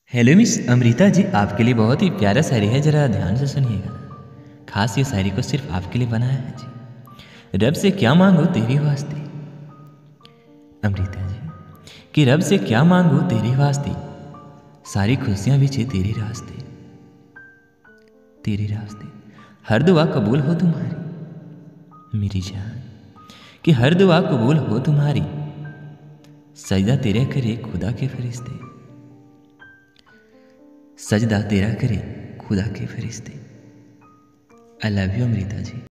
Hello miss Amrita ji, आपके लिए बहुत ही प्यारा शायरी है, ज़रा ध्यान से सुनिएगा। खास ये शायरी को सिर्फ आपके लिए बनाया है जी। रब से क्या मांगो तेरे वास्ते, अमृता जी, कि रब से क्या मांगो तेरे वास्ते, सारी खुशियाँ बिछे तेरे रास्ते, तेरे रास्ते। हर दुआ कबूल हो तुम्हारी मेरी जान, कि हर दुआ कबूल हो तुम्हारी, सजदा तेरा करे खुदा के फरिश्ते, सजदा तेरा करे खुदा के फरिश्ते। I love you Amrita ji.